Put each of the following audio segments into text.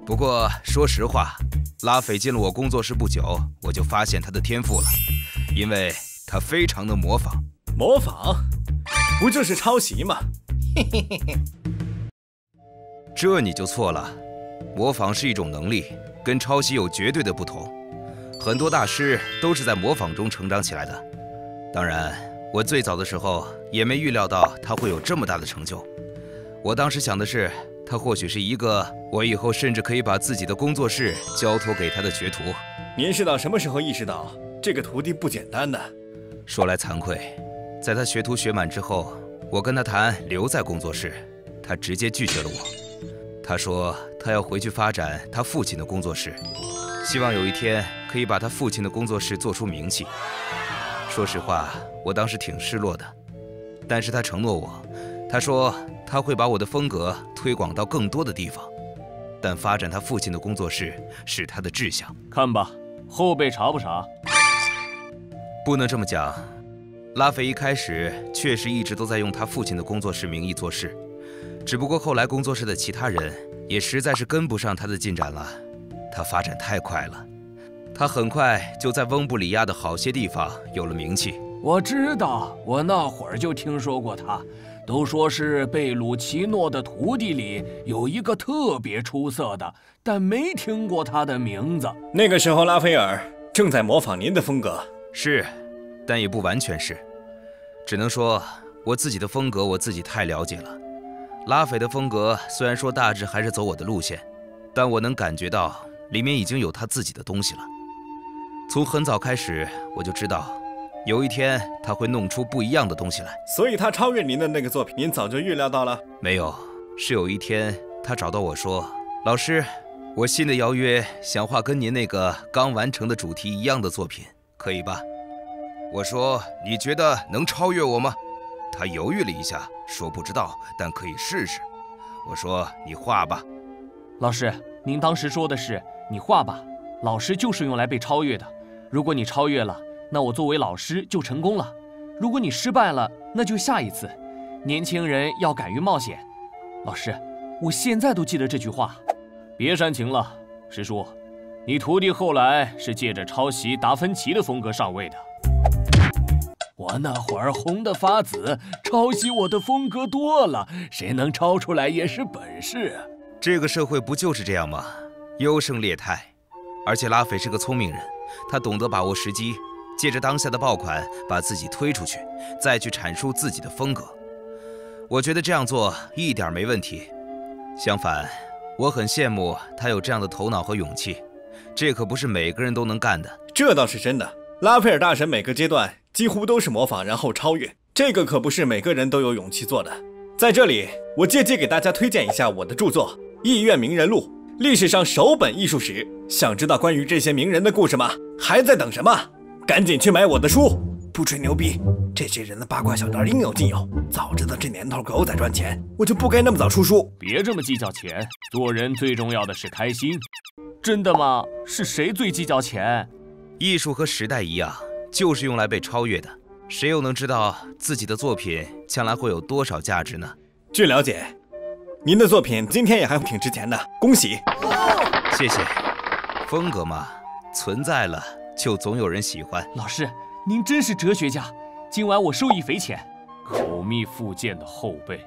不过说实话，拉斐进了我工作室不久，我就发现他的天赋了，因为他非常能模仿。 模仿？不就是抄袭吗？嘿嘿嘿嘿。 这你就错了，模仿是一种能力，跟抄袭有绝对的不同。很多大师都是在模仿中成长起来的。当然，我最早的时候也没预料到他会有这么大的成就。我当时想的是，他或许是一个我以后甚至可以把自己的工作室交托给他的学徒。 您是到什么时候意识到这个徒弟不简单呢？ 说来惭愧，在他学徒学满之后，我跟他谈留在工作室，他直接拒绝了我。他说他要回去发展他父亲的工作室，希望有一天可以把他父亲的工作室做出名气。说实话，我当时挺失落的，但是他承诺我，他说他会把我的风格推广到更多的地方，但发展他父亲的工作室是他的志向。 看吧，后辈傻不傻？ 不能这么讲，拉斐一开始确实一直都在用他父亲的工作室名义做事，只不过后来工作室的其他人也实在是跟不上他的进展了，他发展太快了，他很快就在翁布里亚的好些地方有了名气。 我知道，我那会儿就听说过他，都说是贝鲁奇诺的徒弟里有一个特别出色的，但没听过他的名字。 那个时候拉斐尔正在模仿您的风格。 是，但也不完全是，只能说我自己的风格我自己太了解了。拉斐的风格虽然说大致还是走我的路线，但我能感觉到里面已经有他自己的东西了。从很早开始我就知道，有一天他会弄出不一样的东西来。 所以他超越您的那个作品，您早就预料到了？ 没有，是有一天他找到我说，老师，我新的邀约想画跟您那个刚完成的主题一样的作品，可以吧？我说，你觉得能超越我吗？他犹豫了一下，说不知道，但可以试试。我说，你画吧。 老师，您当时说的是你画吧，老师就是用来被超越的。如果你超越了，那我作为老师就成功了；如果你失败了，那就下一次。年轻人要敢于冒险。老师，我现在都记得这句话。别煽情了，师叔，你徒弟后来是借着抄袭达芬奇的风格上位的。我那会儿红得发紫，抄袭我的风格多了，谁能抄出来也是本事。 这个社会不就是这样吗？优胜劣汰。而且拉斐是个聪明人，他懂得把握时机，借着当下的爆款把自己推出去，再去阐述自己的风格。我觉得这样做一点没问题。相反，我很羡慕他有这样的头脑和勇气，这可不是每个人都能干的。 这倒是真的，拉斐尔大神每个阶段几乎都是模仿然后超越，这个可不是每个人都有勇气做的。在这里，我借机给大家推荐一下我的著作《艺苑名人录》，历史上首本艺术史。想知道关于这些名人的故事吗？还在等什么？赶紧去买我的书！不吹牛逼，这些人的八卦小道应有尽有。早知道这年头狗仔赚钱，我就不该那么早出书。 别这么计较钱，做人最重要的是开心。真的吗？是谁最计较钱？ 艺术和时代一样，就是用来被超越的。谁又能知道自己的作品将来会有多少价值呢？ 据了解，您的作品今天也还挺值钱的，恭喜！ 谢谢。风格嘛，存在了就总有人喜欢。 老师，您真是哲学家，今晚我受益匪浅。口蜜腹剑的后辈。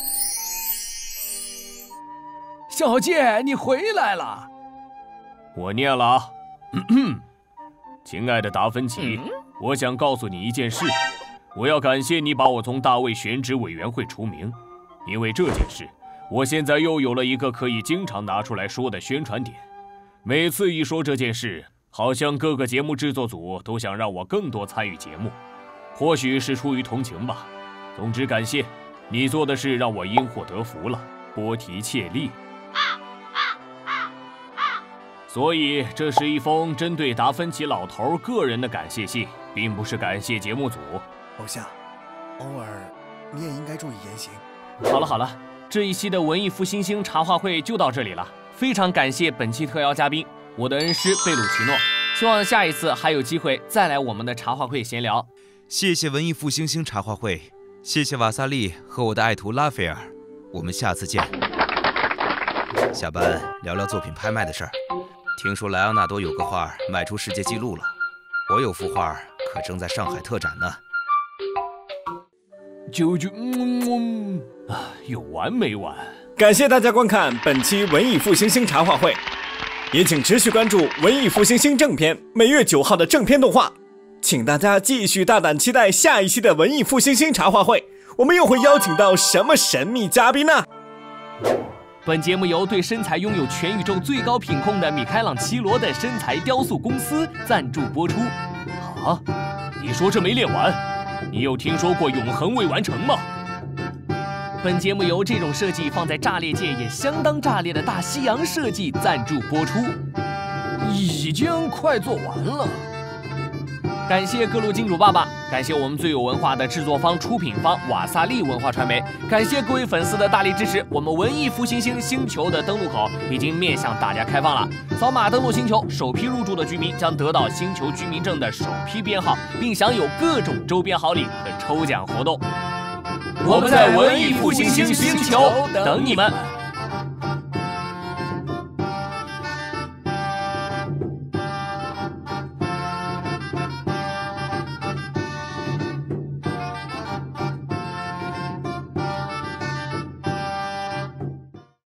小健，你回来了。我念了啊。亲爱的达芬奇，我想告诉你一件事，我要感谢你把我从大卫选址委员会除名，因为这件事，我现在又有了一个可以经常拿出来说的宣传点。每次一说这件事，好像各个节目制作组都想让我更多参与节目，或许是出于同情吧。总之，感谢你做的事让我因祸得福了，波提切利。所以，这是一封针对达芬奇老头个人的感谢信，并不是感谢节目组。 偶像，偶尔你也应该注意言行。 好了，这一期的文艺复兴星茶话会就到这里了。非常感谢本期特邀嘉宾，我的恩师贝鲁奇诺。希望下一次还有机会再来我们的茶话会闲聊。 谢谢文艺复兴星茶话会，谢谢瓦萨利和我的爱徒拉斐尔，我们下次见。 下班聊聊作品拍卖的事儿。听说莱昂纳多有个画卖出世界纪录了，我有幅画可正在上海特展呢。 啾啾，有完没完？ 感谢大家观看本期文艺复兴星茶话会，也请持续关注文艺复兴星正片每月9号的正片动画。请大家继续大胆期待下一期的文艺复兴星茶话会，我们又会邀请到什么神秘嘉宾呢？ 本节目由对身材拥有全宇宙最高品控的米开朗基罗的身材雕塑公司赞助播出。啊，你说这没练完？你有听说过永恒未完成吗？本节目由这种设计放在炸裂界也相当炸裂的大西洋设计赞助播出。已经快做完了。感谢各路金主爸爸，感谢我们最有文化的制作方、出品方瓦萨利文化传媒，感谢各位粉丝的大力支持。我们文艺复兴星球的登录口已经面向大家开放了，扫码登录星球，首批入住的居民将得到星球居民证的首批编号，并享有各种周边好礼和抽奖活动。我们在文艺复兴星球等你们。